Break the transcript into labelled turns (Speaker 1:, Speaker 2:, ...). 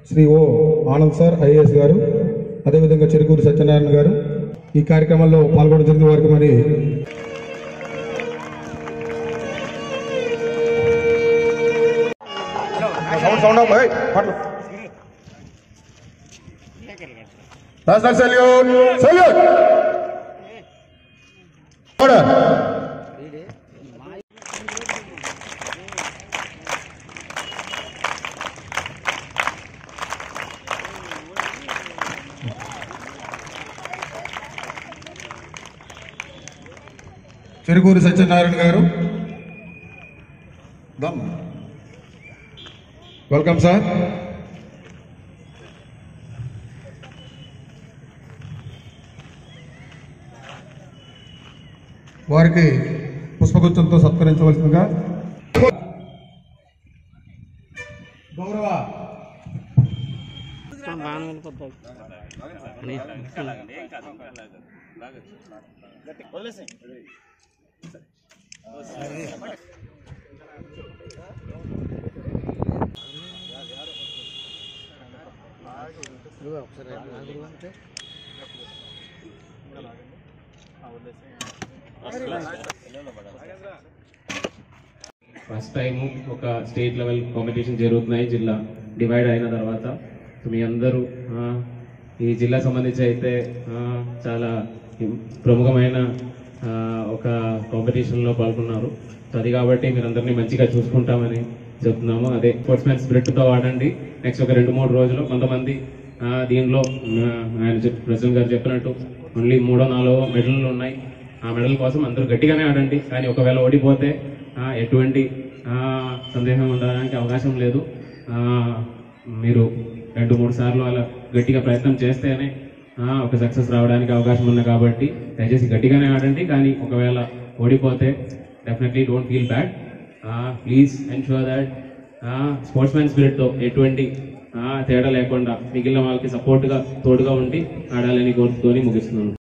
Speaker 1: శ్రీ ఓ Anand sir IAS గారు, అదేవిధంగా చెరుకూరు సత్యనారాయణ గారు ఈ కార్యక్రమంలో పాల్గొనడం జరిగిన వారికి మరి చెరుకూరు సత్యనారాయణ గారు, వెల్కమ్ సార్. వారికి పుష్పగుచ్చంతో సత్కరించవలసిందిగా గౌరవ
Speaker 2: ఫస్ట్ టైం ఒక స్టేట్ లెవెల్ కాంపిటీషన్ జరుగుతున్నాయి జిల్లా డివైడ్ అయిన తర్వాత. మీ అందరూ ఈ జిల్లా సంబంధించి అయితే చాలా ప్రముఖమైన ఒక కాంపిటీషన్లో పాల్గొన్నారు. సో అది కాబట్టి మీరందరినీ మంచిగా చూసుకుంటామని చెప్తున్నాము. అదే స్పోర్ట్స్మెన్ స్పిరిట్తో ఆడండి. నెక్స్ట్ ఒక 2-3 రోజులు కొంతమంది దీనిలో ఆయన ప్రెసిడెంట్ గారు చెప్పినట్టు ఓన్లీ 3-4 మెడల్లు ఉన్నాయి. ఆ మెడల్ కోసం అందరూ గట్టిగానే ఆడండి. కానీ ఒకవేళ ఓడిపోతే ఎటువంటి సందేహం ఉండడానికి అవకాశం లేదు. మీరు 2-3 సార్లు అలా గట్టిగా ప్రయత్నం చేస్తేనే ఒక సక్సెస్ రావడానికి అవకాశం ఉంది. కాబట్టి దయచేసి గట్టిగానే ఆడండి. కానీ ఒకవేళ ఓడిపోతే definitely don't feel bad. Please ensure that sportsmen స్పిరిట్తో ఎటువంటి తేడా లేకుండా మిగిలిన వాళ్ళకి సపోర్ట్గా తోడుగా ఉండి ఆడాలని కోరుతూ ముగిస్తున్నాను.